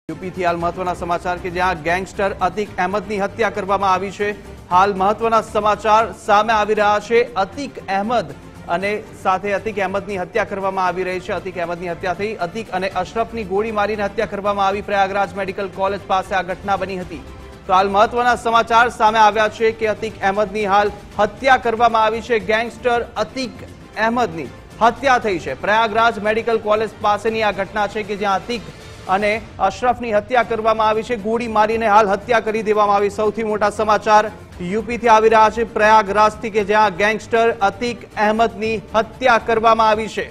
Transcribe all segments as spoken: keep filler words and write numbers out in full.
યુપીથી હાલ મહત્વના સમાચાર કે જ્યાં ગેંગસ્ટર અતિક અહેમદની હત્યા કરવામાં આવી છે। હાલ મહત્વના સમાચાર સામે આવી રહ્યા છે। અતિક અહેમદ અને સાથે અતિક અહેમદની હત્યા કરવામાં આવી રહી છે। અતિક અહેમદની હત્યા થઈ। અતિક અને અશરફની ગોળી મારીને હત્યા કરવામાં આવી। પ્રયાગરાજ મેડિકલ કોલેજ પાસે આ ઘટના બની હતી। તો હાલ મહત્વના સમાચાર સામે આવ્યા છે કે અતિક અહેમદની હાલ હત્યા કરવામાં આવી છે। ગેંગસ્ટર અતિક અહેમદની હત્યા થઈ છે। પ્રયાગરાજ મેડિકલ કોલેજ પાસેની આ ઘટના છે કે જ્યાં અતિક અને અશરફની હત્યા કરવામાં આવી છે। ગોળી મારીને હાલ હત્યા કરી દેવામાં આવી। સૌથી મોટા સમાચાર યુપીથી આવી રહ્યા છે પ્રયાગરાજથી કે જ્યાં ગેંગસ્ટર અતિક અહેમદની હત્યા કરવામાં આવી છે।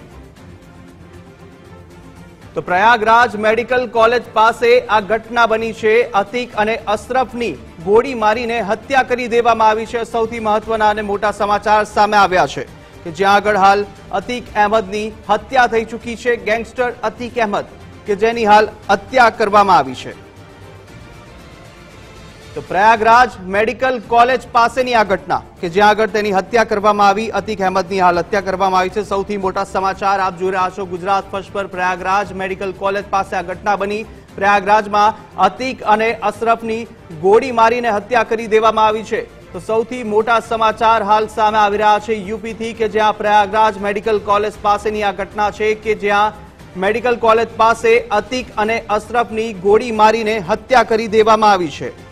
તો પ્રયાગરાજ મેડિકલ કોલેજ પાસે આ ઘટના બની છે। અતિક અને અશરફની ગોળી મારીને હત્યા કરી દેવામાં આવી છે। સૌથી મહત્વના અને મોટા સમાચાર સામે આવ્યા છે કે જ્યાં આગળ હાલ અતિક અહેમદની હત્યા થઈ ચૂકી છે। ગેંગસ્ટર અતિક અહેમદ કે જેની હાલ હત્યા કરવામાં આવી છે। તો પ્રયાગરાજ મેડિકલ કોલેજ પાસેની આ ઘટના કે જ્યાં આગળ તેની હત્યા કરવામાં આવી। અતિક અહેમદની હાલ હત્યા કરવામાં આવી છે। સૌથી મોટા સમાચાર આપ જોઈ રહ્યા છો ગુજરાત ફર્સ્ટ પર। પ્રયાગરાજ મેડિકલ કોલેજ પાસે આ ઘટના બની। પ્રયાગરાજમાં અતિક અને અશરફની ગોળી મારીને હત્યા કરી દેવામાં આવી છે। તો સૌથી મોટા સમાચાર હાલ સામે આવી રહ્યા છે યુપીથી કે જ્યાં પ્રયાગરાજ મેડિકલ કોલેજ પાસેની આ ઘટના છે કે જ્યાં મેડિકલ કોલેજ પાસે અતિક અને અશરફની ગોળી મારીને હત્યા કરી દેવામાં આવી છે।